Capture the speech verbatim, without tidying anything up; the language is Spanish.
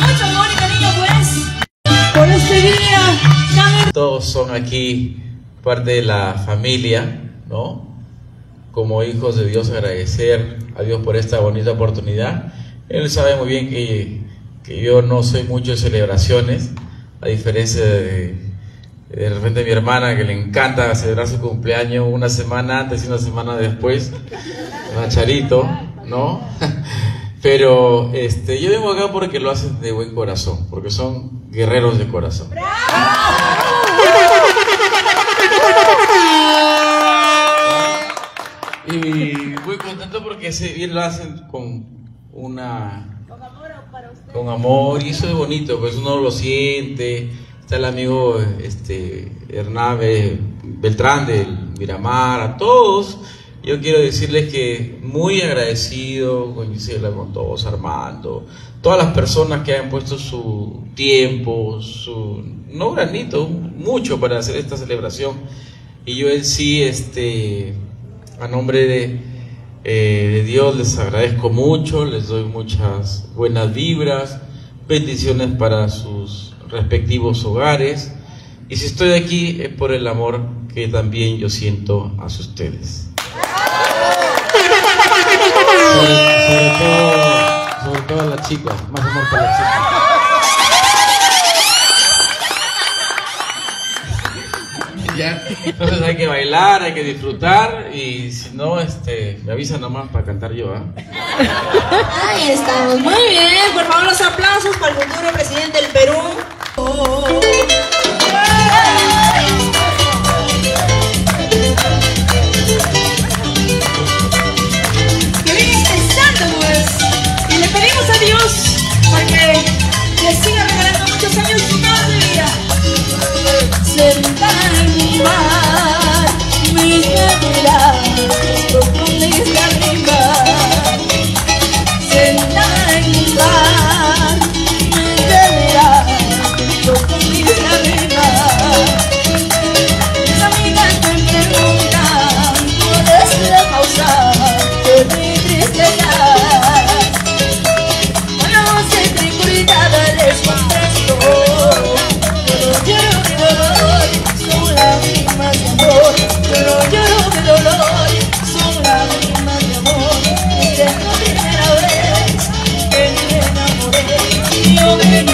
mucho amor y cariño, pues, por este día. Todos son aquí parte de la familia, ¿no? Como hijos de Dios, agradecer a Dios por esta bonita oportunidad. Él sabe muy bien que, que yo no soy mucho de celebraciones, a diferencia de, de repente mi hermana, que le encanta celebrar su cumpleaños una semana antes y una semana después, una Charito, ¿no? Pero este, yo vengo acá porque lo hacen de buen corazón, porque son guerreros de corazón. Y muy contento porque se, bien lo hacen con una... Con amor para usted. Con amor, y eso es bonito, pues uno lo siente. Está el amigo este, Hernán Beltrán de Miramar, a todos. Yo quiero decirles que muy agradecido con Gisela, con todos, Armando, todas las personas que han puesto su tiempo, su, no granito, mucho para hacer esta celebración. Y yo en sí, este... a nombre de, eh, de Dios les agradezco mucho, les doy muchas buenas vibras, bendiciones para sus respectivos hogares, y si estoy aquí es por el amor que también yo siento hacia ustedes. Sobre, sobre todo, sobre todo a las chicas, más amor para las chicas. Ya, entonces hay que bailar, hay que disfrutar, y si no, este, me avisan nomás para cantar yo, ¿eh? Ahí estamos, muy bien. Por favor, los aplausos para el futuro presidente del Perú. Oh. Que viene empezando, pues, y le pedimos a Dios para que le siga regalando muchos años más de vida. Sentada en mi mar, mis caderas profundas lágrimas. Sentada en mi mar, mis caderas profundas lágrimas. Mis amigas me preguntan cuál es la causa de mi tristeza. Cuando se tranquilidad les contesto, pero lloro de dolor, son lágrimas de amor. Pero lloro de dolor, son lágrimas de amor. Desde la primera vez que me enamoré, yo me